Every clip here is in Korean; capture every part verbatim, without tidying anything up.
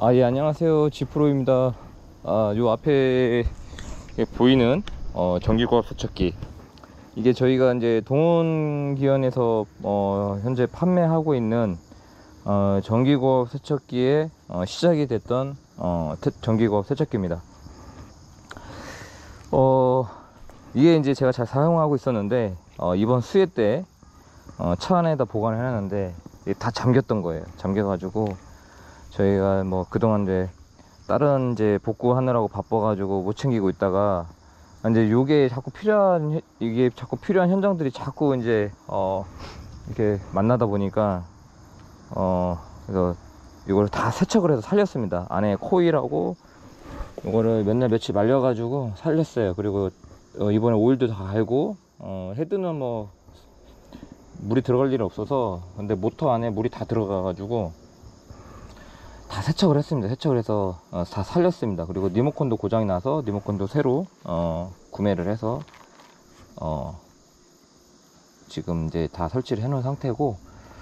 아, 예, 안녕하세요. 지프로입니다. 아, 요 앞에 보이는 어, 전기고압 세척기, 이게 저희가 이제 동원기원에서 어, 현재 판매하고 있는 어, 전기고압 세척기의 어, 시작이 됐던 어, 태, 전기고압 세척기입니다. 어, 이게 이제 제가 잘 사용하고 있었는데 어, 이번 수해 때 어, 차 안에다 보관을 해놨는데 이게 다 잠겼던 거예요. 잠겨가지고 저희가 뭐 그동안 이제 다른 이제 복구하느라고 바빠가지고 못 챙기고 있다가 이제 요게 자꾸 필요한 이게 자꾸 필요한 현장들이 자꾸 이제 어 이렇게 만나다 보니까 어 그래서 이걸 다 세척을 해서 살렸습니다. 안에 코일하고 이거를 몇 날 며칠 말려가지고 살렸어요. 그리고 어 이번에 오일도 다 갈고 어 헤드는 뭐 물이 들어갈 일은 없어서, 근데 모터 안에 물이 다 들어가가지고 다 세척을 했습니다. 세척을 해서 어, 다 살렸습니다. 그리고 리모컨도 고장이 나서 리모컨도 새로 어, 구매를 해서 어, 지금 이제 다 설치를 해 놓은 상태고,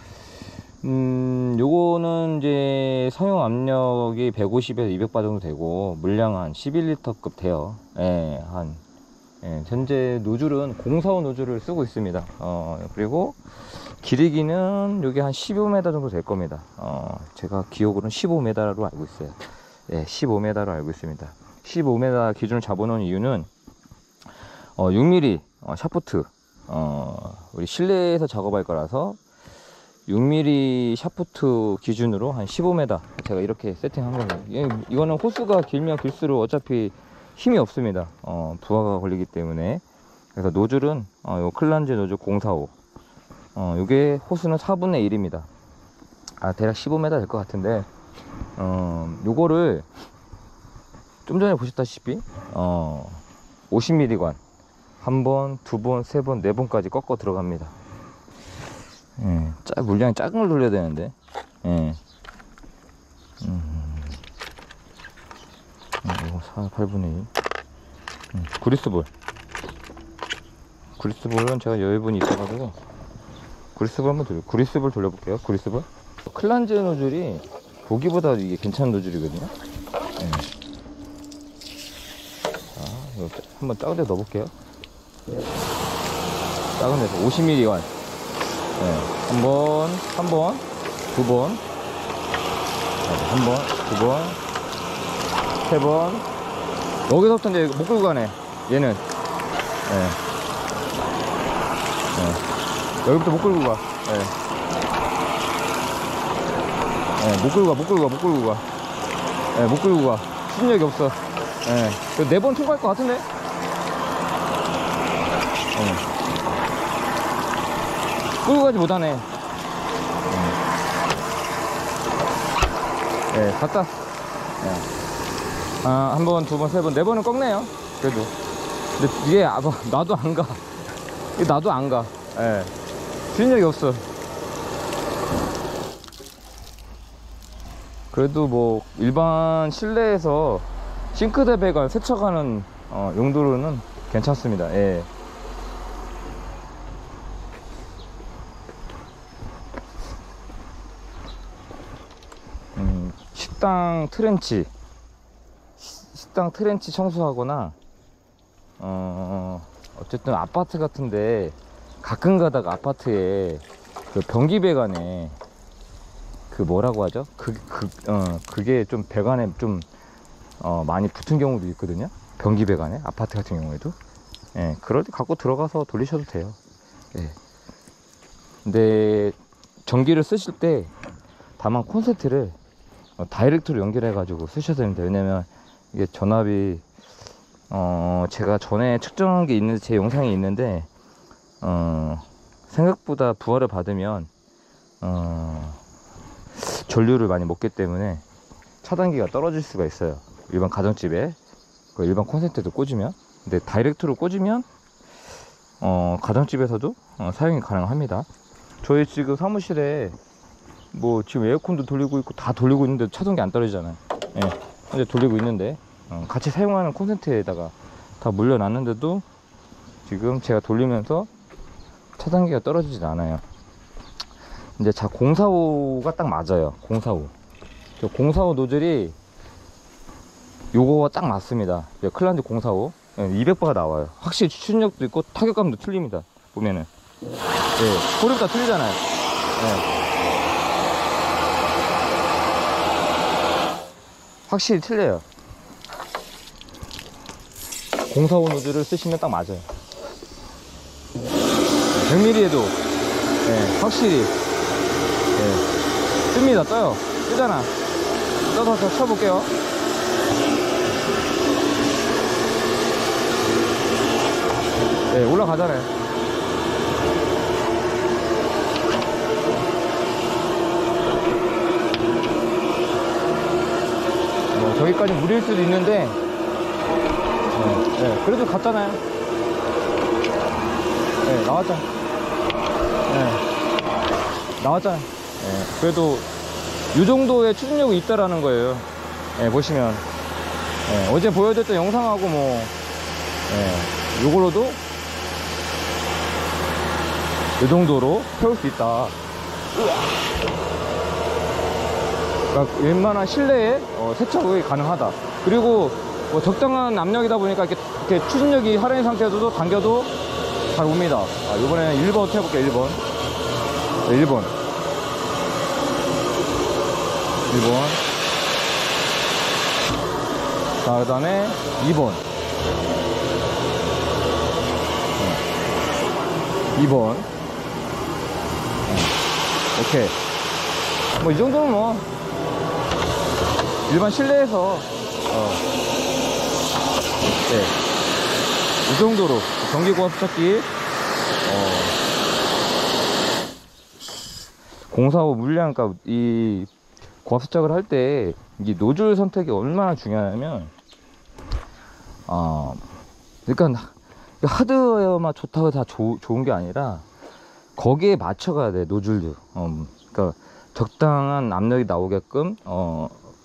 음 요거는 이제 사용 압력이 백오십에서 이백 바 정도 되고 물량 한 십일 리터급 돼요. 예, 한 예, 현재 노즐은 공사원 노즐을 쓰고 있습니다. 어, 그리고 길이기는 여기 한 십오 미터 정도 될 겁니다. 어, 제가 기억으로는 십오 미터로 알고 있어요. 예, 십오 미터로 알고 있습니다. 십오 미터 기준을 잡아놓은 이유는 어, 육 밀리미터 어, 샤프트, 어, 우리 실내에서 작업할 거라서 육 밀리미터 샤프트 기준으로 한 십오 미터 제가 이렇게 세팅한 겁니다. 예, 이거는 호스가 길면 길수록 어차피 힘이 없습니다. 어, 부하가 걸리기 때문에. 그래서 노즐은 어, 요 클란즈 노즐 공사오, 어, 요게 호스는 사분의 일입니다. 아, 대략 십오 미터 될 것 같은데, 어, 요거를 좀 전에 보셨다시피 어, 오십 밀리미터 관 한 번, 두 번, 세 번, 네 번까지 꺾어 들어갑니다. 예, 짜, 물량이 작은 걸 돌려야 되는데. 예. 음. 사, 팔분의 이. 음, 그리스볼. 그리스볼은 제가 여유분이 있어가지고 그리스볼 한번 돌려, 그리스볼 돌려볼게요. 그리스볼. 클란즈 노즐이 보기보다 이게 괜찮은 노즐이거든요. 네. 자, 이거 한번 작은 데 넣어볼게요. 작은 데서 오십 밀리미터 관. 네. 한 번, 한 번, 두 번, 네, 한 번, 두 번, 세 번. 여기서부터 이제 못 끌고 가네, 얘는. 네. 네. 여기부터 못 끌고 가. 네. 네, 못 끌고 가, 못 끌고 가, 못 끌고 가. 네, 못 끌고 가. 추진력이 없어. 네. 네 번 통과할 것 같은데? 네. 끌고 가지 못하네. 네, 네 갔다. 네. 아, 한 번, 두 번, 세 번, 네 번은 꺾네요. 그래도. 근데 이게 아, 나도 안 가. 이게 나도 안 가. 예. 추진력이 없어. 그래도 뭐 일반 실내에서 싱크대 배관 세척하는 어, 용도로는 괜찮습니다. 예. 음, 식당 트렌치. 식당 트렌치 청소하거나 어 어쨌든 아파트 같은데 가끔 가다가 아파트에 그 변기 배관에 그 뭐라고 하죠? 그, 그, 어, 그게 좀 배관에 좀 어, 많이 붙은 경우도 있거든요. 변기 배관에 아파트 같은 경우에도. 예, 그럴 때 갖고 들어가서 돌리셔도 돼요. 예. 근데 전기를 쓰실 때 다만 콘센트를 어, 다이렉트로 연결해 가지고 쓰셔야 됩니다. 왜냐면 이게 전압이 어 제가 전에 측정한 게 있는데 제 영상이 있는데 어 생각보다 부하를 받으면 어 전류를 많이 먹기 때문에 차단기가 떨어질 수가 있어요. 일반 가정집에 그 일반 콘센트도 꽂으면. 근데 다이렉트로 꽂으면 어 가정집에서도 어, 사용이 가능합니다. 저희 지금 사무실에 뭐 지금 에어컨도 돌리고 있고 다 돌리고 있는데 차단기 안 떨어지잖아요. 예. 이제 돌리고 있는데 어, 같이 사용하는 콘센트에다가 다 물려놨는데도 지금 제가 돌리면서 차단기가 떨어지진 않아요. 이제 자 공사오가 딱 맞아요. 공사오. 저 공사오 노즐이 요거가 딱 맞습니다. 클란즈 공사오 이백 바가 나와요. 확실히 추진력도 있고 타격감도 틀립니다. 보면은 예, 소리가 틀리잖아요. 예. 확실히 틀려요. 공사오 노즐을 쓰시면 딱 맞아요. 백 밀리미터에도 예, 확실히 예, 뜹니다. 떠요. 뜨잖아. 떠서 쳐볼게요. 네, 올라가잖아요. 뭐 저기까지 무릴 수도 있는데 네, 네, 그래도 갔잖아요. 네, 나왔잖아. 네, 나왔잖아. 네, 그래도 이 정도의 추진력이 있다라는 거예요. 네, 보시면 네, 어제 보여드렸던 영상하고 뭐 네, 요걸로도 이 정도로 태울 수 있다. 그러니까 웬만한 실내에 어, 세척이 가능하다. 그리고 뭐 적당한 압력이다 보니까 이렇게, 이렇게 추진력이 살아있는 상태에서도 당겨도 잘 옵니다. 아, 이번에는 일 번 해볼게요. 일 번. 네, 일 번. 일 번. 자, 그 다음에 이 번. 이 번. 오케이. 뭐 이 정도는 뭐 일반 실내에서 어, 네. 이 정도로 전기고압 세척기 어, 공사오 물량, 그러니까 이 고압 세척을 할 때 이 노즐 선택이 얼마나 중요하냐면 어, 그러니까 하드웨어만 좋다고 다 조, 좋은 게 아니라 거기에 맞춰가야 돼. 노즐도 어, 그러니까 적당한 압력이 나오게끔 어,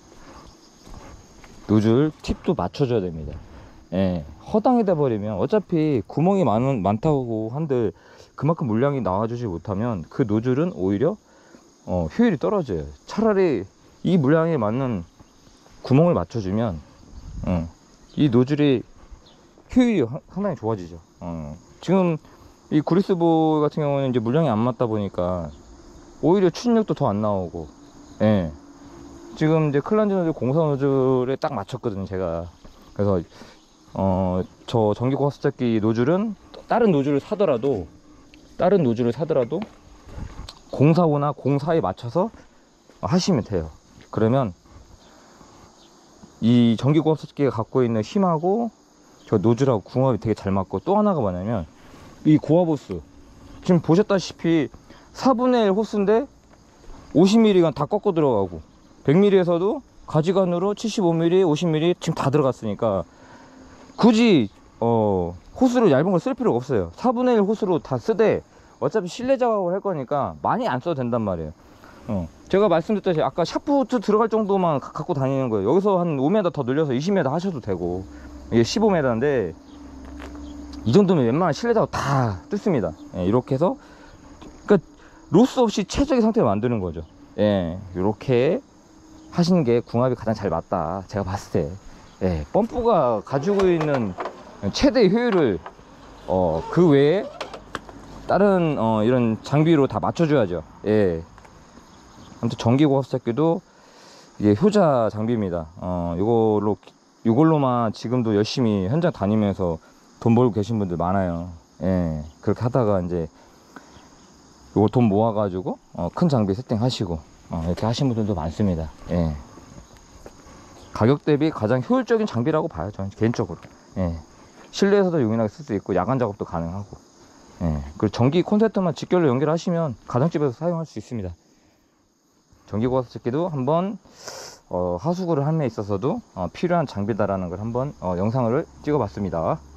노즐 팁도 맞춰줘야 됩니다. 예, 허당이 돼 버리면 어차피 구멍이 많은, 많다고 한들 그만큼 물량이 나와주지 못하면 그 노즐은 오히려 어, 효율이 떨어져요. 차라리 이 물량에 맞는 구멍을 맞춰주면 어, 이 노즐이 효율이 상당히 좋아지죠. 어, 지금 이 그리스볼 같은 경우는 이제 물량이 안 맞다 보니까 오히려 추진력도 더 안 나오고, 예. 지금 이제 클란즈 노즐 공사 노즐에 딱 맞췄거든요, 제가. 그래서, 어, 저 전기 고압 세척기 노즐은 다른 노즐을 사더라도, 다른 노즐을 사더라도 공사오나 공사에 맞춰서 하시면 돼요. 그러면 이 전기 고압 세척기가 갖고 있는 힘하고 저 노즐하고 궁합이 되게 잘 맞고, 또 하나가 뭐냐면 이 고압 호스, 지금 보셨다시피 사분의 일 호스인데 오십 밀리미터가 다 꺾어 들어가고 백 밀리미터에서도 가지관으로 칠십오 밀리미터, 오십 밀리미터 지금 다 들어갔으니까 굳이 어, 호스로 얇은 걸 쓸 필요가 없어요. 사분의 일 호스로 다 쓰되 어차피 실내 작업을 할 거니까 많이 안 써도 된단 말이에요. 어, 제가 말씀드렸듯이 아까 샤프트 들어갈 정도만 가, 갖고 다니는 거예요. 여기서 한 오 미터 더 늘려서 이십 미터 하셔도 되고, 이게 십오 미터인데 이 정도면 웬만한 실내 작업 다 뜯습니다. 예, 이렇게 해서 그러니까 로스 없이 최적의 상태를 만드는 거죠. 예, 이렇게 하시는 게 궁합이 가장 잘 맞다, 제가 봤을 때. 예, 펌프가 가지고 있는 최대 효율을 어, 그 외에 다른 어, 이런 장비로 다 맞춰줘야죠. 예. 아무튼 전기 고압 세척기도 이게 효자 장비입니다. 어, 이걸로 이걸로만 지금도 열심히 현장 다니면서 돈 벌고 계신 분들 많아요. 예. 그렇게 하다가 이제 요거 돈 모아가지고 어, 큰 장비 세팅하시고 어, 이렇게 하신 분들도 많습니다. 예. 가격 대비 가장 효율적인 장비라고 봐요, 저는 개인적으로. 예. 실내에서도 용이하게 쓸 수 있고 야간 작업도 가능하고. 예. 그리고 전기 콘센트만 직결로 연결하시면 가정집에서 사용할 수 있습니다. 전기 고압 세척기도 한번 어, 하수구를 함에 있어서도 어, 필요한 장비다라는 걸 한번 어, 영상을 찍어 봤습니다.